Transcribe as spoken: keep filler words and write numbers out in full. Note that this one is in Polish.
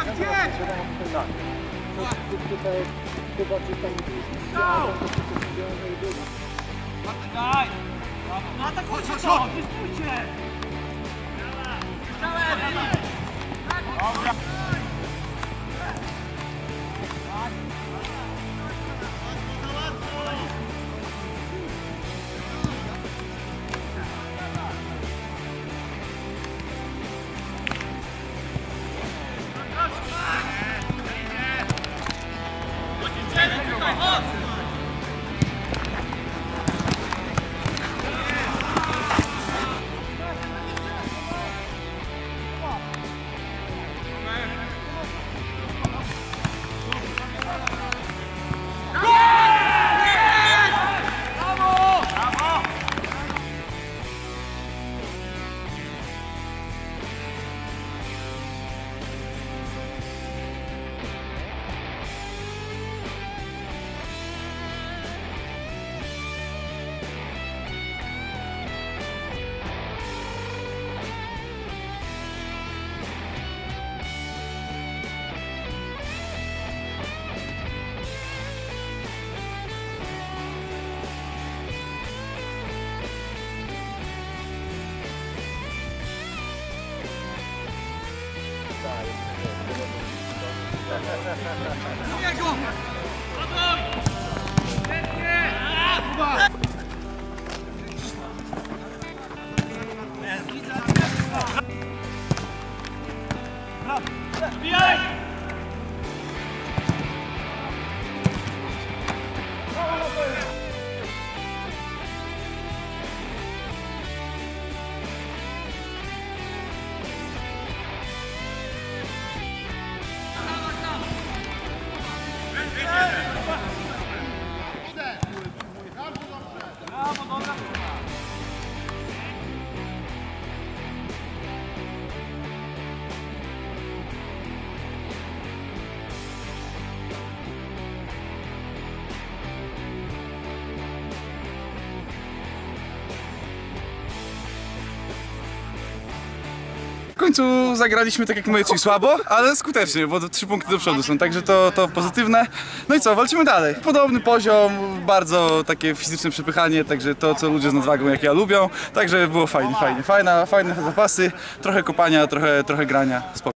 Chyba czy tam Daj! No tak chodź, chodź, chodź! Nie stójcie! Dobra! Go! Wbijaj! Brawo, dobra. W końcu zagraliśmy tak jak mówię, czyli słabo, ale skutecznie, bo trzy punkty do przodu są, także to, to pozytywne. No i co, walczymy dalej. Podobny poziom, bardzo takie fizyczne przepychanie, także to co ludzie z nadwagą jak ja lubią, także było fajnie, fajnie, fajna, fajne zapasy, trochę kopania, trochę, trochę grania. Spoko.